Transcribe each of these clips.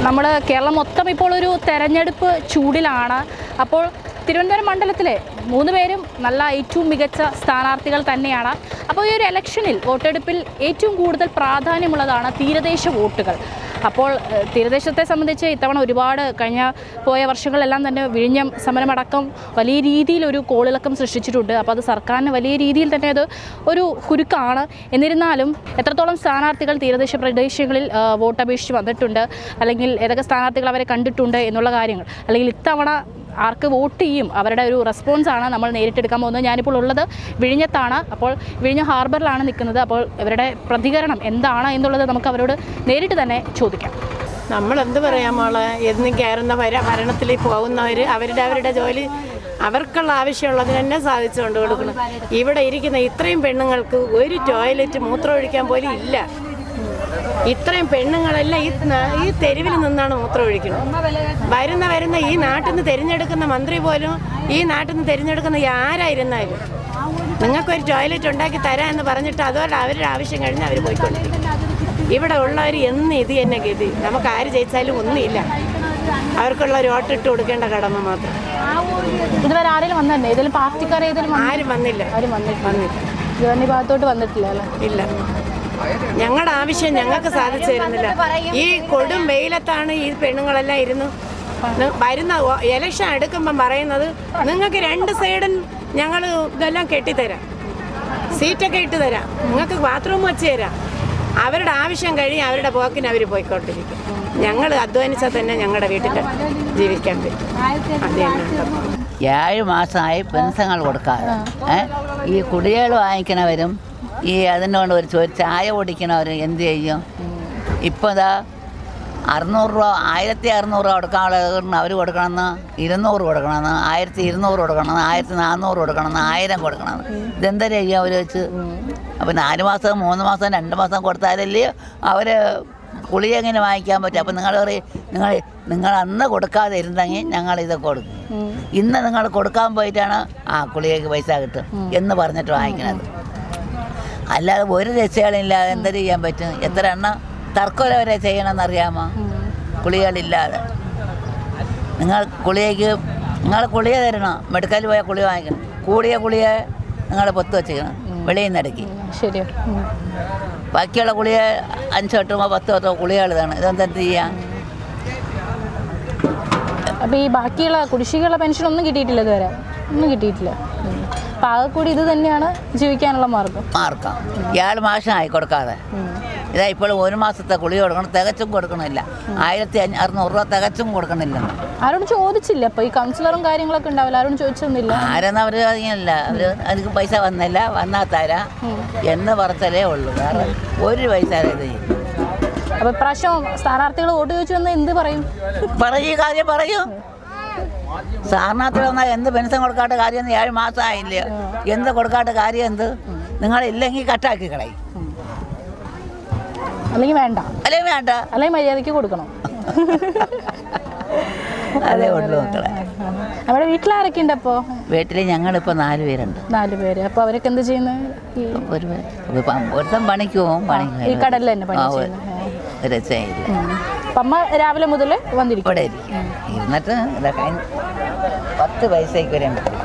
നമ്മൾ കേരളം മൊത്തം ഇപ്പോൾ ഒരു തെരഞ്ഞെടുപ്പ് ചൂടിലാണ്. അപ്പോൾ തിരുവനന്തപുരം മണ്ഡലത്തിലെ 3 പേരും നല്ല ഏറ്റവും മികച്ച സ്ഥാനാർത്ഥികൾ തന്നെയാണ്. അപ്പോൾ ഈ ഒരു ഇലക്ഷനിൽ വോട്ടെടുപ്പിൽ ഏറ്റവും കൂടുതൽ പ്രാധാന്യമുള്ളതാണ് തീരദേശ വോട്ടുകൾ. അപ്പോൾ തീരദേശത്തെ സംബന്ധിച്ച് ഇത്തവണ ഒരുപാട് പോയ വർഷങ്ങളെല്ലാം തന്നെ വിഴിഞ്ഞം സമരമടക്കം വലിയ രീതിയിലൊരു കോളിളക്കം സൃഷ്ടിച്ചിട്ടുണ്ട്. അപ്പോൾ അത് സർക്കാരിന് വലിയ രീതിയിൽ തന്നെ അത് ഒരു കുരുക്കാണ്. എന്നിരുന്നാലും എത്രത്തോളം സ്ഥാനാർത്ഥികൾ തീരദേശ പ്രദേശങ്ങളിൽ വോട്ടപേക്ഷിച്ച് വന്നിട്ടുണ്ട്, അല്ലെങ്കിൽ ഏതൊക്കെ സ്ഥാനാർത്ഥികൾ അവരെ കണ്ടിട്ടുണ്ട് എന്നുള്ള കാര്യങ്ങൾ, അല്ലെങ്കിൽ ഇത്തവണ ആർക്ക് വോട്ട് ചെയ്യും, അവരുടെ ഒരു റെസ്പോൺസാണ് നമ്മൾ നേരിട്ടെടുക്കാൻ പോകുന്നത്. ഞാനിപ്പോൾ ഉള്ളത് വിഴിഞ്ഞത്താണ്. അപ്പോൾ വിഴിഞ്ഞം ഹാർബറിലാണ് നിൽക്കുന്നത്. അപ്പോൾ ഇവരുടെ പ്രതികരണം എന്താണ് എന്നുള്ളത് നമുക്ക് അവരോട് നേരിട്ട് തന്നെ ചോദിക്കാം. നമ്മളെന്ത് പറയാം മോളെ, എന്നും കയറുന്ന ഭരണത്തിൽ പോകുന്നവർ അവരുടെ ജോലി അവർക്കുള്ള ആവശ്യമുള്ളതിന് തന്നെ സാധിച്ചു കൊണ്ട് കൊടുക്കണം. ഇവിടെ ഇരിക്കുന്ന ഇത്രയും പെണ്ണുങ്ങൾക്ക് ഒരു ടോയ്ലറ്റ് മൂത്രമൊഴിക്കാൻ പോലും ഇല്ല. ഇത്രയും പെണ്ണുങ്ങളെല്ലാം ഈ തെരുവിൽ നിന്നാണ് മൂത്രമൊഴിക്കുന്നത്. വരുന്ന ഈ നാട്ടിൽ നിന്ന് തിരഞ്ഞെടുക്കുന്ന മന്ത്രി പോലും, ഈ നാട്ടിൽ നിന്ന് തിരഞ്ഞെടുക്കുന്ന ആരായിരുന്നാലും നിങ്ങൾക്കൊരു ടോയ്ലറ്റ് ഉണ്ടാക്കി തരാം എന്ന് പറഞ്ഞിട്ട് അതോടെ അവരുടെ ആവശ്യം കഴിഞ്ഞ് അവർ പോയിക്കൊണ്ടിരിക്കും. ഇവിടെ ഉള്ളവർ എന്ന് ഇത് തന്നെ ഗതി. നമുക്ക് ആര് ജയിച്ചാലും ഒന്നുമില്ല, അവർക്കുള്ള ഒരു വോട്ടിട്ട് കൊടുക്കേണ്ട കടമ മാത്രം. ഇതുവരെ ആരെങ്കിലും വന്നിട്ടുണ്ട്? ഏതെങ്കിലും പാർട്ടിക്കാർ ആരും വന്നില്ല. ഈ ഭാഗത്തോട്ട് വന്നിട്ടില്ല അല്ലേ? ഇല്ല. ഞങ്ങളുടെ ആവശ്യം ഞങ്ങൾക്ക് സാധിച്ചു തരുന്നില്ല. ഈ കൊടും വെയിലത്താണ് ഈ പെണ്ണുങ്ങളെല്ലാം ഇരുന്നു വരുന്ന ഇലക്ഷൻ എടുക്കുമ്പം പറയുന്നത് നിങ്ങൾക്ക് 2 സൈഡും ഞങ്ങൾ ഇതെല്ലാം കെട്ടിത്തരാം, സീറ്റൊക്കെ ഇട്ട് തരാം, നിങ്ങൾക്ക് ബാത്റൂം വെച്ച് തരാം. അവരുടെ ആവശ്യം കഴിഞ്ഞ് അവരുടെ പോക്കിന് അവർ പോയിക്കൊണ്ടിരിക്കും. ഞങ്ങൾ അധ്വാനിച്ചാൽ തന്നെ ഞങ്ങളുടെ വീട്ടിൽ ജീവിക്കാൻ പറ്റും. അത് തന്നെ 7 മാസമായി പെൻഷനുകൾ കൊടുക്കാറ്. ഈ കുടികൾ വാങ്ങിക്കണവരും ഈ അതിനോട് ഒരു ചായ കുടിക്കണവർ എന്ത് ചെയ്യും? ഇപ്പോൾ ഇതാ 600 രൂപ 1600 രൂപ കൊടുക്കാനുള്ള അവർ കൊടുക്കണമെന്ന് 200 കൊടുക്കണമെന്ന് 1200 കൊടുക്കണമെന്ന് 1400 കൊടുക്കണമെന്ന് 1000 കൊടുക്കണമെന്ന്. ഇതെന്താ ചെയ്യുക അവർ വെച്ച്? അപ്പോൾ 4 മാസം 3 മാസം 2 മാസം കൊടുത്താലല്ലേ അവർ കുളി എങ്ങനെ വാങ്ങിക്കാൻ പറ്റും? അപ്പം നിങ്ങൾ പറയും നിങ്ങൾ അന്ന് കൊടുക്കാതെ ഇരുന്നെങ്കിൽ ഞങ്ങളിത് കൊടുക്കും. ഇന്ന് നിങ്ങൾ കൊടുക്കാൻ പോയിട്ടാണ് കുളിയേക്ക് പൈസ കിട്ടും എന്ന് പറഞ്ഞിട്ട് വാങ്ങിക്കണത്. അല്ലാതെ ഒരു രക്ഷകളില്ലാതെ എന്തൊരു ചെയ്യാൻ പറ്റും? എത്ര എണ്ണം തർക്കൊല വരെ ചെയ്യണമെന്നറിയാമോ? കുളികളില്ലാതെ നിങ്ങൾ കുളിയ തരണം. മെഡിക്കലിൽ പോയാൽ കുളി വാങ്ങിക്കണം. കൂടിയ കുളിയെ നിങ്ങൾ പൊത്ത് വെച്ചിരിക്കണം വെളിയിൽ നിന്ന് ഇടയ്ക്ക്. ശരി. ബാക്കിയുള്ള കുളിയെ 5 തൊട്ടോ 10 തൊട്ടോ കുളികൾ ഇതാണ്. ഇതെന്താ ചെയ്യാം? അപ്പോൾ ഈ ബാക്കിയുള്ള കുടിശ്ശികയുള്ള പെൻഷനൊന്നും കിട്ടിയിട്ടില്ല ഇതുവരെ? ഒന്നും കിട്ടിയിട്ടില്ല. അപ്പോൾ ആകെക്കൂടി ഇത് തന്നെയാണ് ജീവിക്കാനുള്ള മാർഗം. 7 മാസമായി കൊടുക്കാതെ. ഇതാ ഇപ്പോൾ 1 മാസത്തെ കുളി കൊടുക്കണം, തികച്ചും കൊടുക്കണില്ല. 1600 രൂപ തികച്ചും കൊടുക്കണില്ല. ആരോടും ചോദിച്ചില്ല? അപ്പോൾ ഈ കൗൺസിലറും കാര്യങ്ങളൊക്കെ ഉണ്ടാവില്ല, ആരോടും ചോദിച്ചൊന്നുമില്ല? ആരെന്ന് അവർ അറിയില്ല. അതിന് പൈസ വന്നില്ല, വന്നാൽ തരാം എന്ന് പറച്ചലേ ഉള്ളൂ. വേറെ ഒരു പൈസ ഇത്. അപ്പോൾ ഇപ്രാവശ്യം സ്ഥാനാർത്ഥികൾ വോട്ട് ചോദിച്ചു വന്ന് എന്ത് പറയും? കാര്യം പറയൂ. സ്ഥാനാർത്ഥി വന്നാൽ എന്ത് പെൻഷൻ കൊടുക്കാത്ത കാര്യം? 7 മാസമായില്ല, എന്ത് കൊടുക്കാത്ത കാര്യം? എന്ത് നിങ്ങളില്ലെങ്കിൽ കട്ടാക്കി കളയും, അല്ലെങ്കിൽ വേണ്ട, അല്ലെങ്കിൽ മര്യാദയ്ക്ക് കൊടുക്കണം. അതേ ഉള്ളൂ മക്കളെ. നമ്മുടെ വീട്ടിലാരൊക്കെ ഉണ്ട്? അപ്പോൾ വീട്ടിൽ ഞങ്ങളിപ്പോൾ 4 പേരുണ്ട്. 4 പേര്. അപ്പോൾ അവരൊക്കെ എന്ത് ചെയ്യുന്നത്? ഒരുത്തം പണിക്ക് പോകും. ഈ കടലിൽ തന്നെ പണി ചെയ്യുന്നു. അമ്മ രാവിലെ മുതൽ വന്നിരിക്കും ഇവിടെ ഇരുന്നിട്ട് 10 പൈസയ്ക്ക് വരാൻ പറ്റും.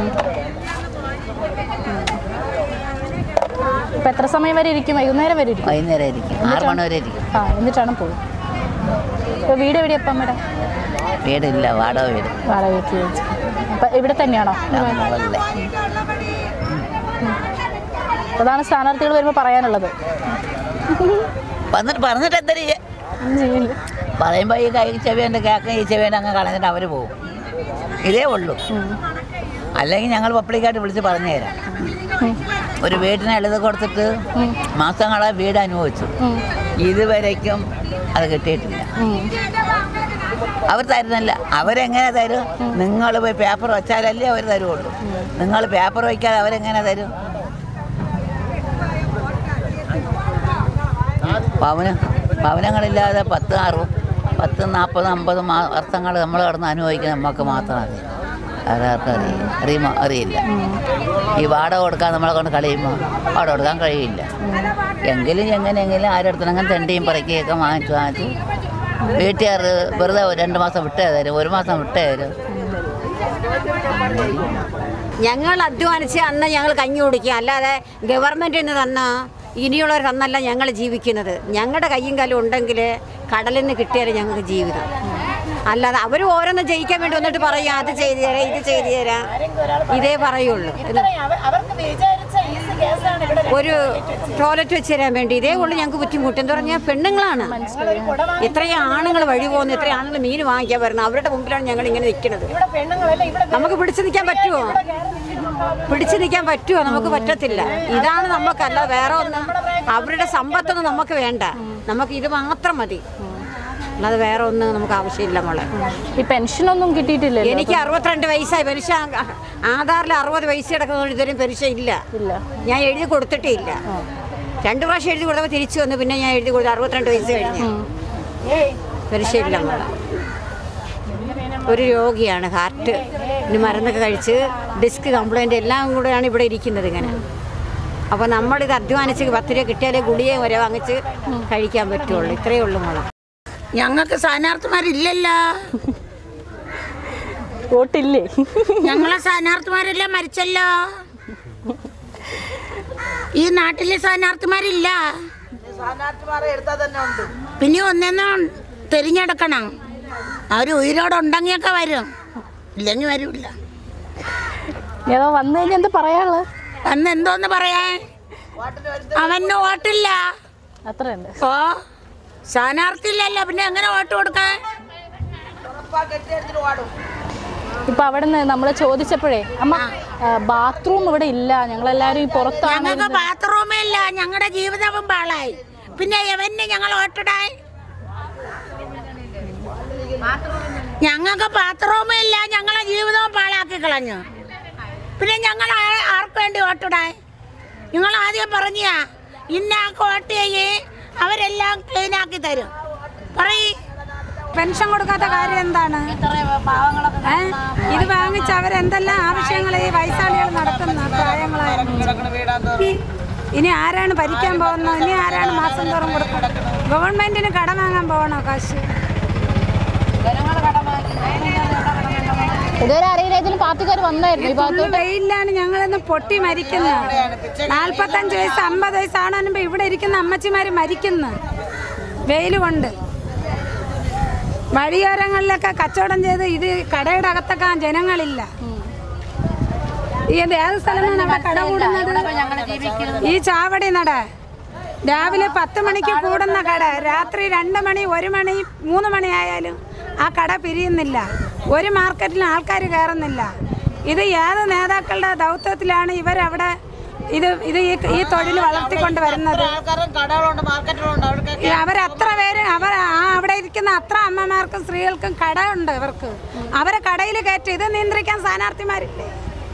ഇപ്പം എത്ര സമയം വരെ ഇരിക്കും? വൈകുന്നേരം വരെ ഇരിക്കും. വൈകുന്നേരം ഇരിക്കും, 6 മണി വരെ ഇരിക്കും. എന്നിട്ടാണ് പോകും. ഇപ്പോൾ വീട് എവിടെയാണ് അപ്പം അമ്മയുടെ? വീടില്ല, വാടക വീട്. വാടക വീട്ടിൽ. അപ്പം ഇവിടെ തന്നെയാണോ? അതാണ് സ്ഥാനാർത്ഥികൾ വരുമ്പോൾ പറയാനുള്ളത്. പറഞ്ഞിട്ട് എന്താ ചെയ്യുക? പറയുമ്പോൾ ഈ കൈ ചെവിയുണ്ട്, കേക്ക ഈ ചെവിയുണ്ട്, അങ്ങ് കളഞ്ഞിട്ട് അവർ പോകും. ഇതേ ഉള്ളൂ. അല്ലെങ്കിൽ ഞങ്ങൾ പബ്ലിക്കായിട്ട് വിളിച്ച് പറഞ്ഞു തരാം. ഒരു വീട്ടിന് എഴുതി കൊടുത്തിട്ട് മാസങ്ങളെ വീട് അനുഭവിച്ചു, ഇതുവരേക്കും അത് കിട്ടിയിട്ടില്ല. അവർ തരുന്നില്ല. അവരെങ്ങനെ തരും? നിങ്ങൾ പോയി പേപ്പർ വെച്ചാലല്ലേ അവർ തരുള്ളൂ. നിങ്ങൾ പേപ്പർ വയ്ക്കാതെ അവരെങ്ങനെ തരും? ഭവനങ്ങളില്ലാതെ 10, 40, 50 വർഷങ്ങൾ നമ്മൾ കിടന്ന് അനുഭവിക്കുന്ന നമുക്ക് മാത്രം അറിയാം. അവരാർക്കും അറിയില്ല. ഈ വാടക കൊടുക്കാൻ നമ്മളെ കൊണ്ട് കളയുമ്പോൾ വാടക കൊടുക്കാൻ കഴിയില്ല. എങ്കിലും എങ്ങനെയെങ്കിലും ആരെടുത്തണെങ്കിൽ തെണ്ടിയും പറക്കുകയൊക്കെ വാങ്ങിച്ച് വീട്ടുകാർ വെറുതെ 2 മാസം വിട്ടേ തരും, 1 മാസം വിട്ടേ തരും. ഞങ്ങൾ അധ്വാനിച്ച് അന്ന് ഞങ്ങൾ കഞ്ഞി കുടിക്കുക, അല്ലാതെ ഗവൺമെൻറ്റിൽ നിന്ന് തന്ന ഇനിയുള്ളവർ തന്നല്ല ഞങ്ങൾ ജീവിക്കുന്നത്. ഞങ്ങളുടെ കയ്യും കാലും ഉണ്ടെങ്കിൽ കടലിൽ നിന്ന് കിട്ടിയാലേ ഞങ്ങൾക്ക് ജീവിതം. അല്ലാതെ അവർ ഓരോന്ന് ജയിക്കാൻ വേണ്ടി വന്നിട്ട് പറയും അത് ചെയ്തു തരാം, ഇത് ചെയ്തു തരാം, ഇതേ പറയുള്ളൂ. ഒരു ടോയ്ലറ്റ് വെച്ച് തരാൻ വേണ്ടി ഇതേ ഉള്ളൂ ഞങ്ങൾക്ക് ബുദ്ധിമുട്ട്. എന്ന് പറഞ്ഞാൽ പെണ്ണുങ്ങളാണ് ഇത്രയും ആണുങ്ങൾ വഴി പോകുന്നു, ഇത്രയും ആണുങ്ങൾ മീൻ വാങ്ങിക്കാൻ വരുന്നത്. അവരുടെ മുമ്പിലാണ് ഞങ്ങൾ ഇങ്ങനെ നിൽക്കുന്നത്. നമുക്ക് പിടിച്ചു നിൽക്കാൻ പറ്റുമോ? പിടിച്ചു നിൽക്കാൻ പറ്റുമോ? നമുക്ക് പറ്റത്തില്ല. ഇതാണ് നമുക്കല്ല, വേറെ ഒന്നും അവരുടെ സമ്പത്തൊന്നും നമുക്ക് വേണ്ട. നമുക്ക് ഇത് മാത്രം മതി, അല്ലാതെ വേറെ ഒന്നും നമുക്ക് ആവശ്യമില്ല. മോളെ ഈ പെൻഷനൊന്നും കിട്ടിയിട്ടില്ല. എനിക്ക് 62 വയസ്സായി. പെൻഷൻ ആധാറിൽ 60 വയസ്സ് കിടക്കുന്നതുകൊണ്ട് ഇതുവരെയും പെൻഷൻ ഇല്ല. ഞാൻ എഴുതി കൊടുത്തിട്ടേ ഇല്ല. 2 പ്രാവശ്യം എഴുതി കൊടുത്തപ്പോൾ തിരിച്ചു വന്നു. പിന്നെ ഞാൻ എഴുതി കൊടുത്തു 62 വയസ്സ് കഴിഞ്ഞ്. പെൻഷൻ ഇല്ല മോളെ. ഒരു രോഗിയാണ്, ഹാർട്ട് മരുന്നൊക്കെ കഴിച്ച് ഡിസ്ക് കംപ്ലൈൻറ്റ് എല്ലാം കൂടെയാണ് ഇവിടെ ഇരിക്കുന്നത് ഇങ്ങനെ. അപ്പോൾ നമ്മളിത് അധ്വാനിച്ച് 10 രൂപ കിട്ടിയാലേ ഗുളിക വരെ വാങ്ങിച്ച് കഴിക്കാൻ പറ്റുള്ളൂ. ഇത്രയേ ഉള്ളൂ മോളെ. ഞങ്ങൾക്ക് സ്ഥാനാർത്ഥിമാരില്ലല്ലോ. വോട്ടില്ലേ? ഞങ്ങളെ സ്ഥാനാർത്ഥിമാരെല്ലാം മരിച്ചല്ലോ. ഈ നാട്ടിലെ സ്ഥാനാർത്ഥിമാരില്ല. പിന്നെ ഒന്നെന്നും തിരിഞ്ഞെടുക്കണം. അവർ ഉയരോടുണ്ടെങ്കിയൊക്കെ വരും, ഇല്ലെങ്കിൽ വരില്ല. ഏതോ വന്നു കഴിഞ്ഞാൽ എന്താ പറയാനുള്ളത്? അന്ന് എന്തോന്ന് പറയാൻ, അവന് വോട്ടില്ല. അത്രയുണ്ട്. ഓ സ്ഥാനാർത്ഥി ഇല്ലല്ലോ, പിന്നെ എങ്ങനെ വോട്ട് കൊടുക്കാൻ? ഇപ്പൊ അവിടെ നിന്ന് നമ്മൾ ചോദിച്ചപ്പോഴേ അമ്മ ബാത്റൂം ഇവിടെ ഇല്ല, ഞങ്ങളെല്ലാരും പുറത്താണ്. ഞങ്ങൾക്ക് ബാത്റൂമേ ഇല്ല, ഞങ്ങളുടെ ജീവിതവും പാളായി. പിന്നെ എവന് ഞങ്ങൾ വോട്ടിടാൻ? ഞങ്ങൾക്ക് ബാത്റൂമേ ഇല്ല, ഞങ്ങളെ ജീവിതവും പാളാക്കി കളഞ്ഞു. പിന്നെ ഞങ്ങൾ ആർക്ക് വേണ്ടി വോട്ടിടാൻ? നിങ്ങൾ ആദ്യം പറഞ്ഞാ ഇന്നാൾക്ക് വോട്ട് ചെയ്യേ, അവരെല്ലാം ക്ലീനാക്കി തരും. പറയ്. പെൻഷൻ കൊടുക്കാത്ത കാര്യം എന്താണ്? ഇത് വാങ്ങിച്ച് അവരെന്തെല്ലാം ആവശ്യങ്ങൾ ഈ വയസ്സാളികൾ നടത്തുന്ന പ്രായങ്ങളായ. ഇനി ആരാണ് ഭരിക്കാൻ പോകുന്നത്? ഇനി ആരാണ് മാസം തോറും കൊടുക്കുന്നത്? ഗവൺമെന്റിന് കടം വാങ്ങാൻ പോകണോ കാശ്? ഇതുവരെ അറിയില്ല. ഇതിന് പാർട്ടിക്കാർ വന്നായിരുന്നു. വെയിലാണ് ഞങ്ങളിന്ന് പൊട്ടി മരിക്കുന്നത്. 45 വയസ്സ് 50 വയസ്സാണെന്നുമ്പോ ഇവിടെ ഇരിക്കുന്ന അമ്മച്ചിമാര് മരിക്കുന്നു വെയിൽ കൊണ്ട്. വഴിയോരങ്ങളിലൊക്കെ കച്ചവടം ചെയ്ത് ഇത് കടയുടെ അകത്തൊക്കെ ജനങ്ങളില്ല. ഏത് സ്ഥലമാണ് അവിടെ കട കൂടുന്നത്? ഈ ചാവടി നട രാവിലെ 10 മണിക്ക് കൂടുന്ന കട രാത്രി 2 മണി 1 മണി 3 മണി ആയാലും ആ കട പിരിയുന്നില്ല. ഒരു മാർക്കറ്റിലും ആൾക്കാർ കയറുന്നില്ല. ഇത് ഏത് നേതാക്കളുടെ ദൗത്യത്തിലാണ് ഇവരവിടെ ഇത് ഈ തൊഴിൽ വളർത്തിക്കൊണ്ട് വരുന്നത്? അവരത്ര പേര് അവിടെ ഇരിക്കുന്ന അത്ര അമ്മമാർക്കും സ്ത്രീകൾക്കും കട ഉണ്ട്. ഇവർക്ക് അവരെ കടയിൽ കയറ്റി ഇത് നിയന്ത്രിക്കാൻ സ്ഥാനാർത്ഥിമാരില്ലേ?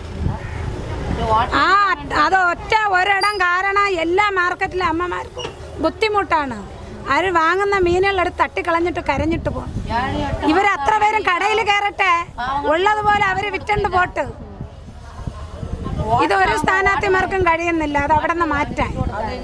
അത് ഒരിടം കാരണം എല്ലാ മാർക്കറ്റിലെ അമ്മമാർക്കും ബുദ്ധിമുട്ടാണ്. അവർ വാങ്ങുന്ന മീനുകളെടുത്ത് തട്ടിക്കളഞ്ഞിട്ട് കരഞ്ഞിട്ട് പോകും. ഇവരത്ര പേരും കടയിൽ കയറട്ടെ, ഉള്ളതുപോലെ അവർ വിറ്റണ്ട് പോട്ട്. ഇതൊരു സ്ഥാനാർത്ഥിമാർക്കും കഴിയുന്നില്ല. അത് അവിടെ നിന്ന് മാറ്റാൻ.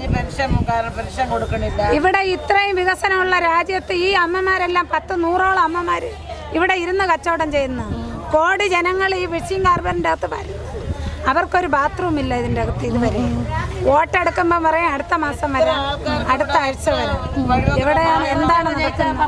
ഇവിടെ ഇത്രയും വികസനമുള്ള രാജ്യത്ത് ഈ അമ്മമാരെല്ലാം 10-100ഓളം അമ്മമാര് ഇവിടെ ഇരുന്ന് കച്ചവടം ചെയ്യുന്നു. കോടി ജനങ്ങൾ ഈ ഫിഷിംഗ് ഹാർബറിൻ്റെ അകത്ത് വരും. അവർക്കൊരു ബാത്റൂം ഇല്ല ഇതിൻ്റെ അകത്ത് ഇതുവരെ. വോട്ടെടുക്കുമ്പോൾ പറയും അടുത്ത മാസം വരാം, അടുത്ത ആഴ്ച വരാം. എവിടെയാണ് എന്താണ് നടക്കുന്നത്?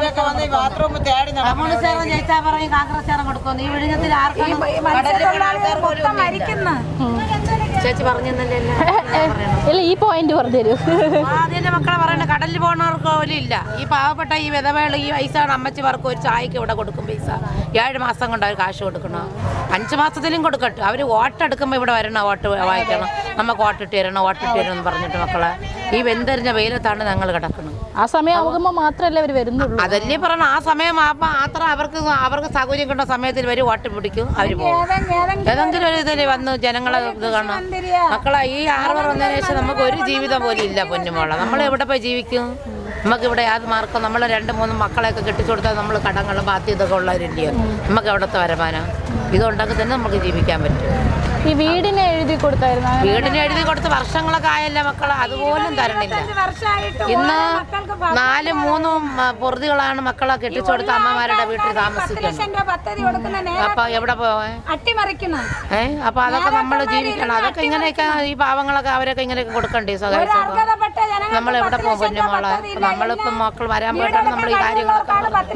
മരിക്കുന്നു. ചേച്ചി പറഞ്ഞല്ലേ ഈ പോയിന്റ് പറഞ്ഞു തരൂ. ആദ്യം മക്കളെ പറയണ കടലിൽ പോകുന്നവർക്ക് പോലും ഇല്ല. ഈ പാവപ്പെട്ട ഈ വിധവകൾ ഈ വയസ്സാണ് അമ്മച്ചിമാർക്ക് ഒരു ചായക്ക് ഇവിടെ കൊടുക്കും പൈസ. 7 മാസം കൊണ്ട് അവർ കാശ് കൊടുക്കണം. 5 മാസത്തിലും കൊടുക്കട്ടെ. അവർ വോട്ടെടുക്കുമ്പോൾ ഇവിടെ വരണം, വോട്ട് വാങ്ങിക്കണം, നമുക്ക് വോട്ടിട്ട് തരണം, വോട്ടിട്ട് തരണം എന്ന് പറഞ്ഞിട്ട് മക്കളെ ഈ വെന്തെറിഞ്ഞ വെയിലത്താണ് ഞങ്ങൾ കിടക്കുന്നത്. ആ സമയം ആകുമ്പോൾ മാത്രമല്ലേ അവർ വരുന്നുള്ളൂ. അതല്ലേ പറഞ്ഞ ആ സമയം അത്ര അവർക്ക് സൗകര്യം കിട്ടുന്ന സമയത്തിൽ വരും, വോട്ട് പിടിക്കും, അവർ പോകും. ഏതെങ്കിലും ഒരു ഇതിൽ വന്ന് ജനങ്ങളെ ഇത് കാണാം. മക്കളെ ഈ ഹാർബർ വന്നതിന് ശേഷം നമുക്ക് ഒരു ജീവിതം പോലും ഇല്ല പൊന്നുമോളെ. നമ്മൾ എവിടെ പോയി ജീവിക്കും? നമുക്കിവിടെ യാത് മാർക്കും. നമ്മൾ 2-3 മക്കളെയൊക്കെ കെട്ടിച്ചു കൊടുത്താൽ നമ്മൾ കടങ്ങളും ബാധ്യതയൊക്കെ ഉള്ളവരില്ലയോ? നമുക്ക് എവിടുത്തെ വരുമാനം? ഇതുണ്ടെങ്കിൽ തന്നെ നമുക്ക് ജീവിക്കാൻ പറ്റും. ഈ വീടിന് എഴുതി കൊടുത്തായിരുന്നു? വീടിന് എഴുതി കൊടുത്ത് വർഷങ്ങളൊക്കെ ആയല്ലേ മക്കളെ, അതുപോലും തരണില്ല. ഇന്ന് 4-3 പൊറുതികളാണ് മക്കളെ കെട്ടിച്ചു കൊടുത്ത അമ്മമാരുടെ വീട്ടിൽ താമസിക്കുന്നത്. അപ്പൊ എവിടെ പോവാൻ? അപ്പൊ അതൊക്കെ നമ്മൾ ജീവിക്കണം. അതൊക്കെ ഇങ്ങനെയൊക്കെ ഈ പാവങ്ങളൊക്കെ അവരൊക്കെ ഇങ്ങനെയൊക്കെ കൊടുക്കണ്ടേ സഹായിച്ചൊക്കെ? നമ്മൾ എവിടെ പോകും പൊന്നുമോളെ? നമ്മളിപ്പം മക്കൾ വരാൻ പോയിട്ടാണ് നമ്മൾ ഈ കാര്യങ്ങളൊക്കെ.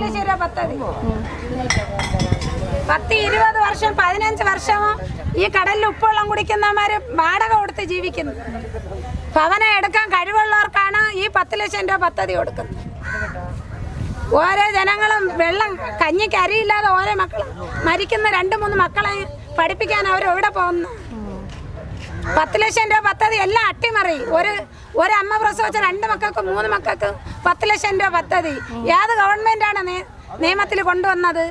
10-20 വർഷം 15 വർഷവും ഈ കടലിൽ ഉപ്പുവെള്ളം കുടിക്കുന്നവന്മാര് വാടക കൊടുത്ത് ജീവിക്കുന്നു. ഭവനം എടുക്കാൻ കഴിവുള്ളവർക്കാണ് ഈ 10 ലക്ഷം രൂപ പദ്ധതി കൊടുക്കുന്നത്. ഓരോ ജനങ്ങളും വെള്ളം കഞ്ഞിക്ക് അരിയില്ലാതെ ഓരോ മക്കളും മരിക്കുന്ന 2-3 മക്കളെ പഠിപ്പിക്കാൻ അവരെവിടെ പോകുന്നു? 10 ലക്ഷം രൂപ പദ്ധതി എല്ലാം അട്ടിമറി. ഒരു അമ്മ പ്രസവിച്ച 2 മക്കൾക്ക് 3 മക്കൾക്ക് 10 ലക്ഷം രൂപ പദ്ധതി ഏത് ഗവൺമെന്റാണ് നിയമത്തിൽ കൊണ്ടുവന്നത്?